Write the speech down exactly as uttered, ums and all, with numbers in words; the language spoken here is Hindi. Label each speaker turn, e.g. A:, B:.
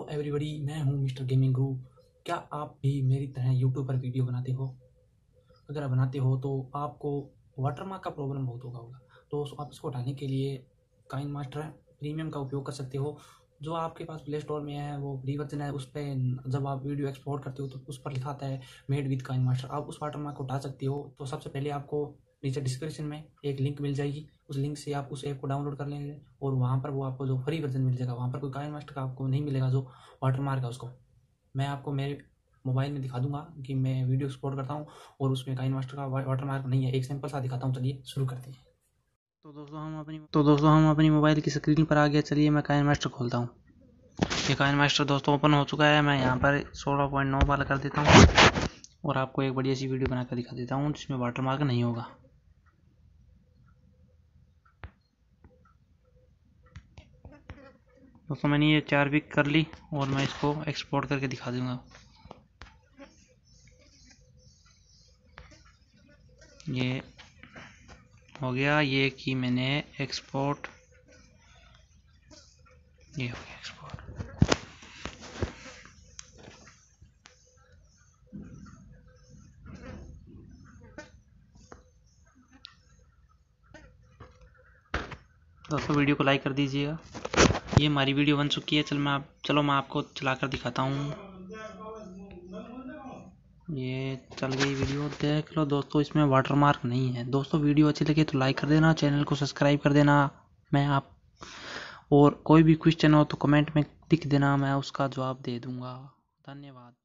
A: हेलो एवरीबॉडी, मैं हूं मिस्टर गेमिंग गुरु। क्या आप भी मेरी तरह यूट्यूब पर वीडियो बनाते हो? अगर आप बनाते हो तो आपको वाटरमार्क का प्रॉब्लम बहुत होगा होगा तो आप इसको हटाने के लिए काइन मास्टर प्रीमियम का उपयोग कर सकते हो। जो आपके पास प्ले स्टोर में है वो फ्री वर्जन है। उस पर जब आप वीडियो एक्सपोर्ट करते हो तो उस पर लिखा आता है मेड विद काइन मास्टर। आप उस वाटरमार्क को हटा सकते हो। तो सबसे पहले आपको नीचे डिस्क्रिप्शन में एक लिंक मिल जाएगी, उस लिंक से आप उस ऐप को डाउनलोड कर लेंगे और वहाँ पर वो आपको जो फ्री वर्जन मिल जाएगा, वहाँ पर कोई काइन मास्टर का आपको नहीं मिलेगा। जो वाटरमार्क है उसको मैं आपको मेरे मोबाइल में दिखा दूंगा कि मैं वीडियो एक्सपोर्ट करता हूँ और उसमें काइन मास्टर का वाटरमार्क नहीं है। एक सैंपल सा दिखाता हूँ, चलिए शुरू करते हैं। तो दोस्तों हम अपनी तो दोस्तों हम अपनी मोबाइल की स्क्रीन पर आ गए। चलिए मैं काइन मास्टर खोलता हूँ। ये काइन मास्टर दोस्तों ओपन हो चुका है। मैं यहाँ पर सोलह पॉइंट नौ वाला कर देता हूँ और आपको एक बढ़िया सी वीडियो बनाकर दिखा देता हूँ जिसमें वाटरमार्क नहीं होगा। दोस्तों मैंने ये चार पिक कर ली और मैं इसको एक्सपोर्ट करके दिखा दूंगा। ये हो गया, ये कि मैंने एक्सपोर्ट, ये हो गया एक्सपोर्ट। दोस्तों वीडियो को लाइक कर दीजिएगा। ये हमारी वीडियो बन चुकी है। चल मैं आप चलो मैं आपको चलाकर दिखाता हूँ। ये चल गई वीडियो, देख लो दोस्तों, इसमें वाटरमार्क नहीं है। दोस्तों वीडियो अच्छी लगे तो लाइक कर देना, चैनल को सब्सक्राइब कर देना। मैं आप और कोई भी क्वेश्चन हो तो कमेंट में लिख देना, मैं उसका जवाब दे दूंगा। धन्यवाद।